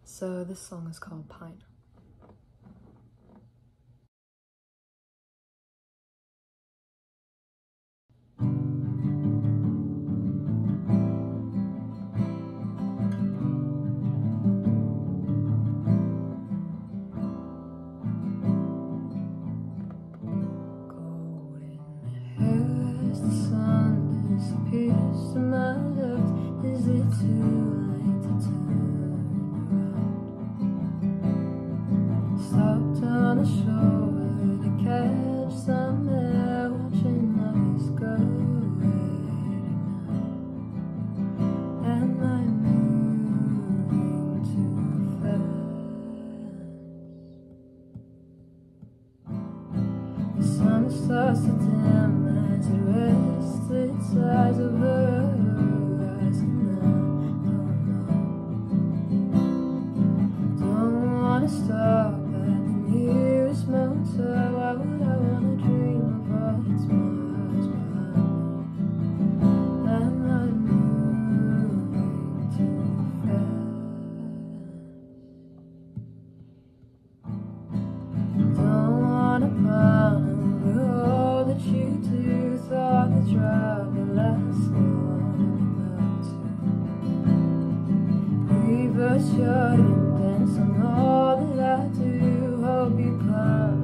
So this song is called Pine. As the sun disappears to my left, is it too late to turn around? Stopped on the shore to catch some air, watching others go now. Am I moving too fast? The sun starts to dim as it rests its eyes over her horizon. Don't wanna stop at the nearest motel. Why would I wanna dream of all its miles behind me? Am I moving too fast? Don't wanna pound over all that you do. Thought the drive would last long enough to reverse your indents on all that I do. Hope you promise